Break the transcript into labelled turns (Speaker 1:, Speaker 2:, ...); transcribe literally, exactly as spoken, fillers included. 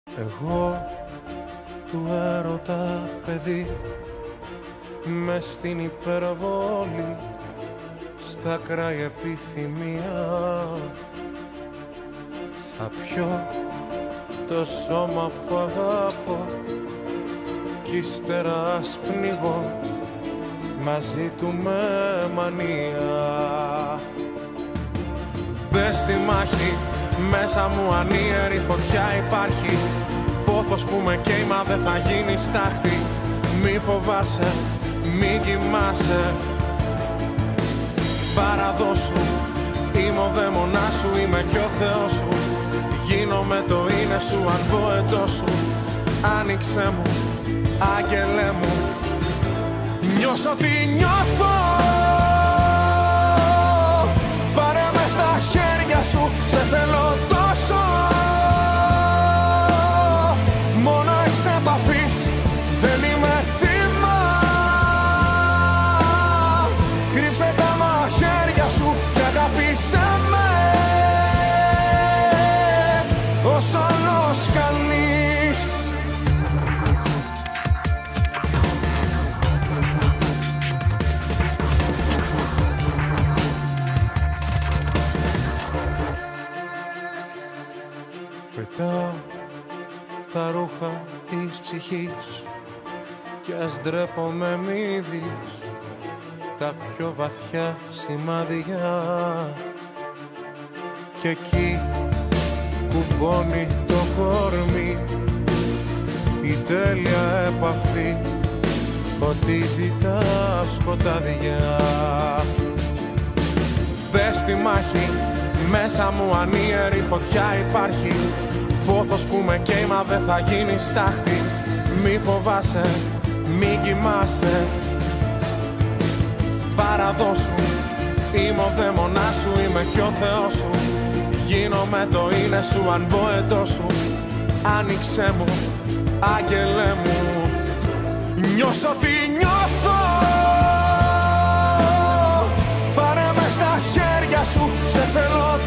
Speaker 1: Εγώ του έρωτα παιδί, μες στην υπερβολή, στα κράει επιθυμία. Θα πιω το σώμα που αγαπώ κι ύστερα ας πνιγώ μαζί του με μανία. Μπες στη μάχη, μέσα μου ανίερη φωτιά υπάρχει. Πόθος που με καίει μα δεν θα γίνει στάχτη. Μη φοβάσαι, μη κοιμάσαι, παραδώσου. Είμαι ο δαίμονάς σου, είμαι κι ο Θεός σου. Γίνομαι το είναι σου αν πω εντός σου. Άνοιξέ μου, άγγελέ μου, νιώσω τι νιώθω. Πάρε με στα χέρια σου, σε θέλω τόσο. Μόνο εξ επαφής, δεν είμαι θύμα. Κρύψε τα μαχαίρια σου και αγάπησέ με ως άλλος κανείς. Πετάω τα ρούχα της ψυχής κι ας ντρέπομαι μη δεις τα πιο βαθιά σημάδια. Κι εκεί κουμπώνει το κορμί, η τέλεια επαφή φωτίζει τα σκοτάδια. Μπες στη μάχη, μέσα μου ανίερη φωτιά υπάρχει. Πόθος που με καίει μα δεν θα γίνει στάχτη. Μη φοβάσαι, μη κοιμάσαι, παραδώσου. Είμαι ο δαίμονάς σου, είμαι κι ο Θεός σου. Γίνομαι το είναι σου αν μπω εντός σου. Άνοιξέ μου, άγγελέ μου, νιώσω τι νιώθω. Πάρε με στα χέρια σου, σε θέλω